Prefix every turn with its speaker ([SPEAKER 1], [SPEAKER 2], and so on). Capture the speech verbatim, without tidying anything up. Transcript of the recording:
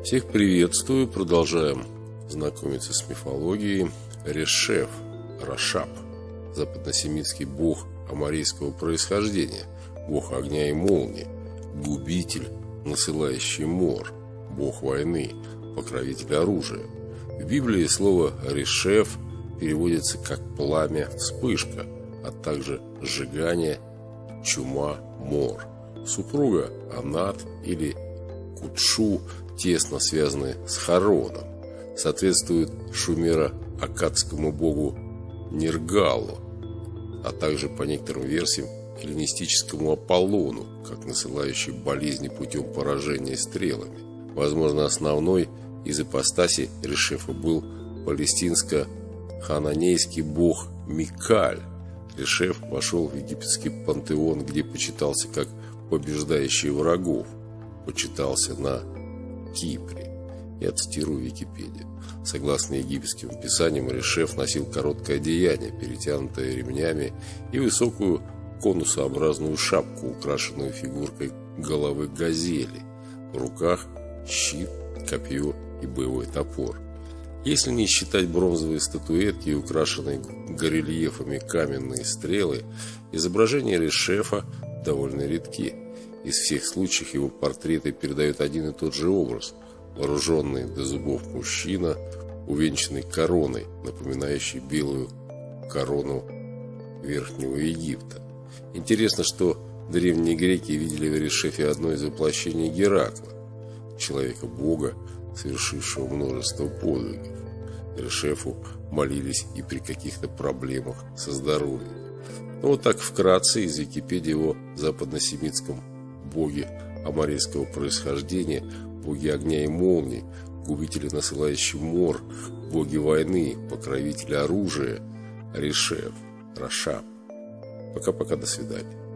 [SPEAKER 1] Всех приветствую, продолжаем знакомиться с мифологией. Решеф, Рашаб, западносемитский бог аморейского происхождения, бог огня и молнии, губитель, насылающий мор, бог войны, покровитель оружия. В Библии слово «решеф» переводится как «пламя, вспышка», а также «сжигание, чума, мор». Супруга Анат или Кутшу тесно связаны с Хароном, соответствуют шумеро-аккадскому богу Нергалу, а также, по некоторым версиям, эллинистическому Аполлону, как насылающий болезни путем поражения стрелами. Возможно, основной из ипостасей Решефа был палестинско-хананейский бог Микаль. Решеф вошел в египетский пантеон, где почитался как побеждающий врагов, почитался на Кипре. Я цитирую Википедию. Согласно египетским писаниям, Решеф носил короткое одеяние, перетянутое ремнями, и высокую конусообразную шапку, украшенную фигуркой головы газели. В руках щит, копье и боевой топор. Если не считать бронзовые статуэтки и украшенные горельефами каменные стрелы, изображения Решефа довольно редки. Из всех случаев его портреты передают один и тот же образ: вооруженный до зубов мужчина, увенчанный короной, напоминающей белую корону Верхнего Египта. Интересно, что древние греки видели в Решефе одно из воплощений Геракла, человека-бога, совершившего множество подвигов. Решефу молились и при каких-то проблемах со здоровьем. Ну, вот так вкратце из Википедии о западносемитском боге аморейского происхождения, боге огня и молнии, губители, насылающий мор, боги войны, покровители оружия, Решеф, Рашаб. Пока-пока, до свидания.